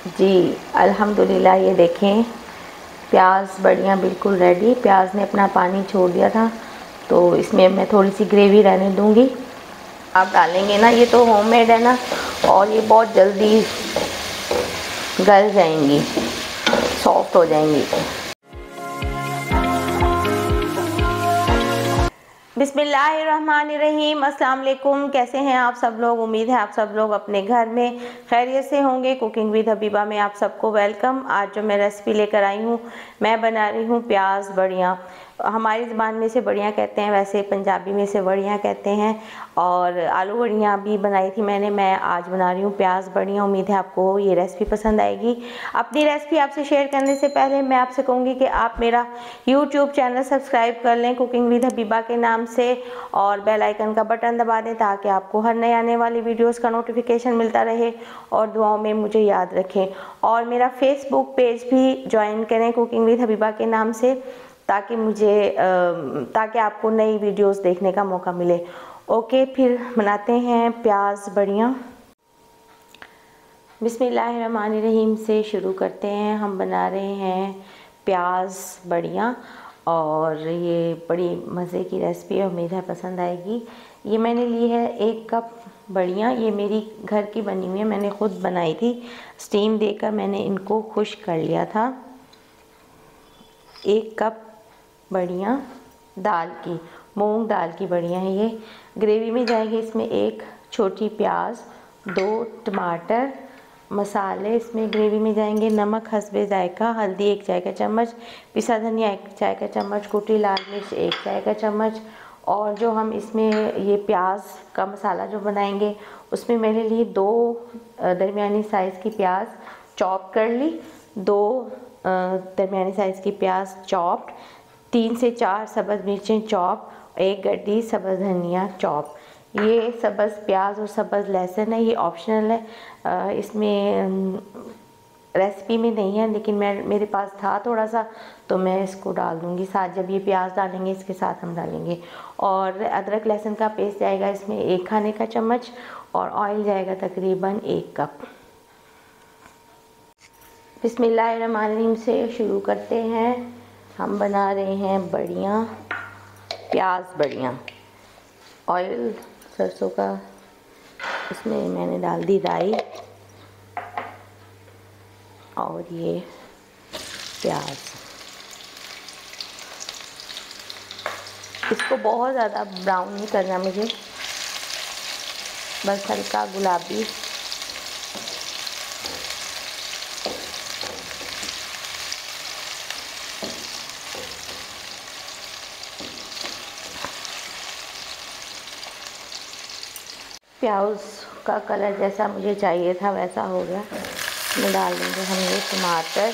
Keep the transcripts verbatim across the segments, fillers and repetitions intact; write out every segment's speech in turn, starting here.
जी अल्हम्दुलिल्लाह, ये देखें प्याज बढ़िया बिल्कुल रेडी। प्याज ने अपना पानी छोड़ दिया था, तो इसमें मैं थोड़ी सी ग्रेवी रहने दूंगी। आप डालेंगे ना, ये तो होममेड है ना, और ये बहुत जल्दी गल जाएंगी, सॉफ्ट हो जाएंगी। बिस्मिल्लाहिर्रहमानिर्रहीम, अस्सलाम वालेकुम। कैसे हैं आप सब लोग? उम्मीद है आप सब लोग अपने घर में खैरियत से होंगे। कुकिंग विद हबीबा में आप सबको वेलकम। आज जो मैं रेसिपी लेकर आई हूँ, मैं बना रही हूँ प्याज बड़ियाँ। हमारी ज़बान में से बड़ियाँ कहते हैं, वैसे पंजाबी में से बड़ियाँ कहते हैं। और आलू बड़ियाँ भी बनाई थी मैंने, मैं आज बना रही हूँ प्याज बड़ियाँ। उम्मीद है आपको ये रेसिपी पसंद आएगी। अपनी रेसिपी आपसे शेयर करने से पहले मैं आपसे कहूँगी कि आप मेरा यूट्यूब चैनल सब्सक्राइब कर लें कुकिंग विद हबीबा के नाम से, और बेल आइकन का बटन दबा दें ताकि आपको हर नए आने वाली वीडियोस का नोटिफिकेशन मिलता रहे। और दुआओं में मुझे याद रखें। और मेरा फेसबुक पेज भी ज्वाइन करें कुकिंग विद हबीबा के नाम से, ताकि मुझे ताकि आपको नई वीडियोस देखने का मौका मिले। ओके, फिर बनाते हैं प्याज बड़ियाँ। बिस्मिल्लाहिर्रहमानिर्रहीम से शुरू करते हैं। हम बना रहे हैं प्याज बड़ियाँ, और ये बड़ी मज़े की रेसिपी है, उम्मीद है पसंद आएगी। ये मैंने ली है एक कप बड़ियाँ। ये मेरी घर की बनी हुई है, मैंने ख़ुद बनाई थी। स्टीम देकर मैंने इनको खुश्क कर लिया था। एक कप बड़ियाँ दाल की, मूंग दाल की बड़ियाँ हैं ये। ग्रेवी में जाएगी इसमें एक छोटी प्याज, दो टमाटर, मसाले इसमें ग्रेवी में जाएंगे नमक हस्बे जायका, हल्दी एक चाय का चम्मच, पिसा धनिया एक चाय का चम्मच, कुटी लाल मिर्च एक चाय का चम्मच। और जो हम इसमें ये प्याज का मसाला जो बनाएंगे, उसमें मेरे लिए दो दरमियानी साइज़ की प्याज चॉप कर ली, दो दरमियानी साइज़ की प्याज चॉप्ड, तीन से चार सब्ज़ मिर्चें चॉप, एक गड्डी सब्ज़ धनिया चॉप। ये सब्ज़ प्याज और सब्ज़ लहसुन है, ये ऑप्शनल है, इसमें रेसिपी में नहीं है, लेकिन मैं मेरे पास था थोड़ा सा, तो मैं इसको डाल दूँगी साथ। जब ये प्याज डालेंगे इसके साथ हम डालेंगे। और अदरक लहसुन का पेस्ट जाएगा इसमें एक खाने का चम्मच, और ऑयल जाएगा तकरीबन एक कप। बिस्मिल्लाहिर्रहमानिर्रहीम से शुरू करते हैं। हम बना रहे हैं बड़ियाँ, प्याज बड़ियाँ। ऑयल सरसों का, इसमें मैंने डाल दी राई, और ये प्याज। इसको बहुत ज़्यादा ब्राउन नहीं करना मुझे, बस हल्का गुलाबी। प्याज का कलर जैसा मुझे चाहिए था वैसा हो गया। इसमें डाल देंगे हम ये टमाटर,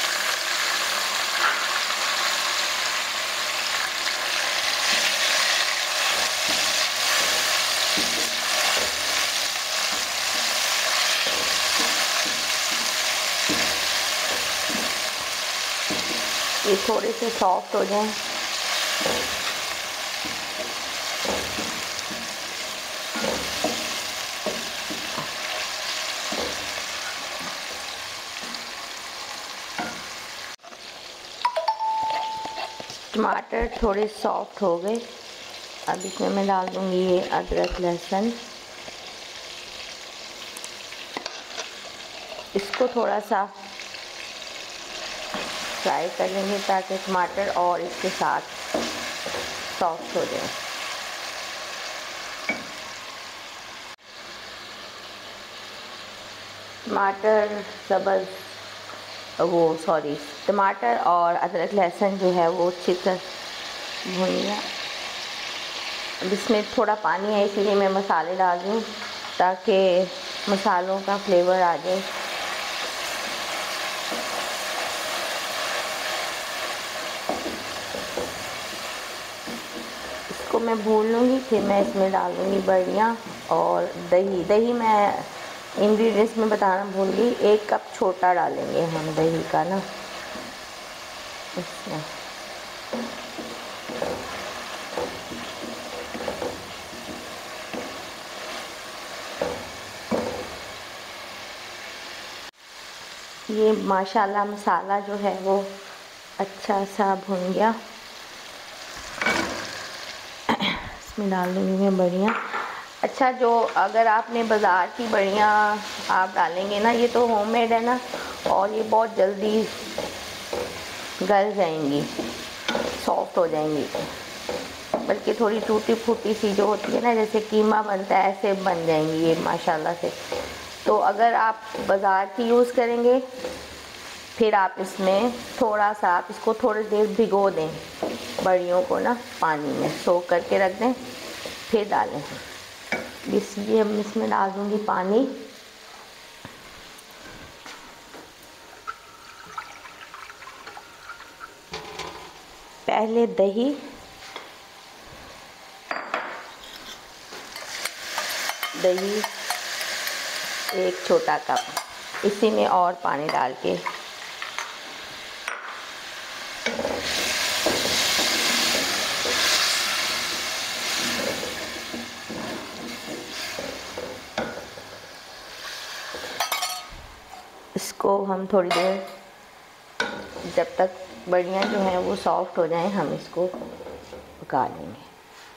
ये थोड़े से सॉफ्ट हो जाएं। टमाटर थोड़े सॉफ्ट हो गए। अब इसमें मैं डाल दूँगी ये अदरक लहसुन। इसको थोड़ा सा फ्राई कर लेंगे ताकि टमाटर और इसके साथ सॉफ्ट हो जाए। टमाटर सब्ज़ वो सॉरी टमाटर और अदरक लहसुन जो है वो अच्छी तरह भून लिया। अब इसमें थोड़ा पानी है, इसलिए मैं मसाले डाल दूँ ताकि मसालों का फ्लेवर आ जाए। इसको मैं भून लूँगी, फिर मैं इसमें डाल दूँगी बड़ियाँ और दही। दही मैं इंग्रेडिएंट्स में बताना भूल गई, एक कप छोटा डालेंगे हम दही का ना इसमें। ये माशाल्लाह मसाला जो है वो अच्छा सा भुन गया। इसमें डाल दूँगी मैं बड़ियाँ। अच्छा, जो अगर आपने बाज़ार की बड़ियाँ आप डालेंगे ना, ये तो होममेड है ना, और ये बहुत जल्दी गल जाएंगी, सॉफ्ट हो जाएंगी, बल्कि थोड़ी टूटी फूटी सी जो होती है ना, जैसे कीमा बनता है ऐसे बन जाएंगी ये माशाल्लाह से। तो अगर आप बाज़ार की यूज़ करेंगे, फिर आप इसमें थोड़ा सा आप इसको थोड़ी देर भिगो दें, बड़ियों को ना पानी में सोख करके रख दें, फिर डालें। इसलिए हम इसमें डाल दूँगी पानी। पहले दही, दही एक छोटा कप, इसी में और पानी डाल के इसको हम थोड़ी देर, जब तक बड़ियाँ जो हैं वो सॉफ्ट हो जाएं, हम इसको पका लेंगे।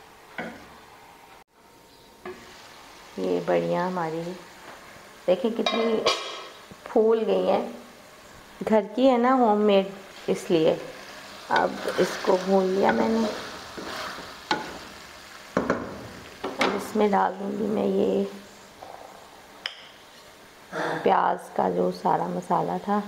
ये बड़ियाँ हमारी देखें कितनी फूल गई हैं, घर की है ना, होममेड, इसलिए। अब इसको भून लिया मैंने। अब इसमें डाल दूँगी मैं ये प्याज का जो सारा मसाला था,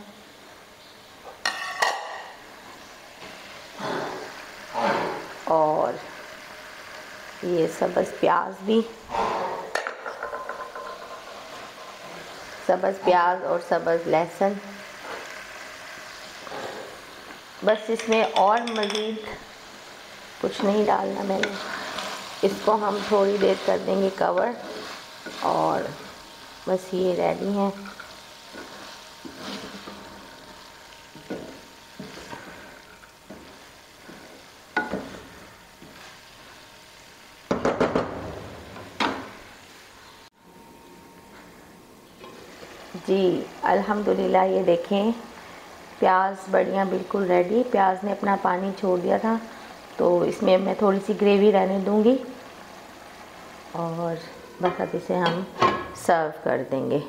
और ये सब्ज़ प्याज भी, सब्ज़ प्याज और सब्ज़ लहसुन। बस इसमें और मज़ीद कुछ नहीं डालना मैंने। इसको हम थोड़ी देर कर देंगे कवर, और बस ये रेडी हैं। जी अल्हम्दुलिल्लाह, ये देखें प्याज बड़ियाँ बिल्कुल रेडी। प्याज ने अपना पानी छोड़ दिया था, तो इसमें मैं थोड़ी सी ग्रेवी रहने दूँगी, और बस अब इसे हम सर्व कर देंगे।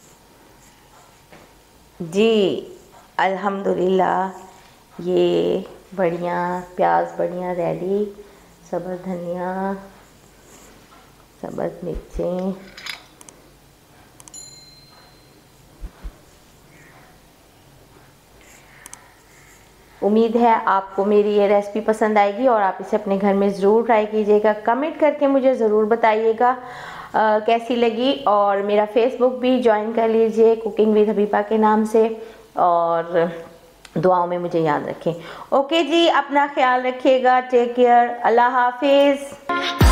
जी अल्हम्दुलिल्लाह, ये बड़ियाँ, प्याज बड़ियाँ रेडी। सब्ज़ धनिया, सब्ज़ मिर्चें, उम्मीद है आपको मेरी ये रेसिपी पसंद आएगी और आप इसे अपने घर में ज़रूर ट्राई कीजिएगा। कमेंट करके मुझे ज़रूर बताइएगा कैसी लगी, और मेरा फेसबुक भी ज्वाइन कर लीजिए कुकिंग विद हबीबा के नाम से, और दुआओं में मुझे याद रखें। ओके जी, अपना ख्याल रखिएगा। Take care. अल्लाह हाफिज़।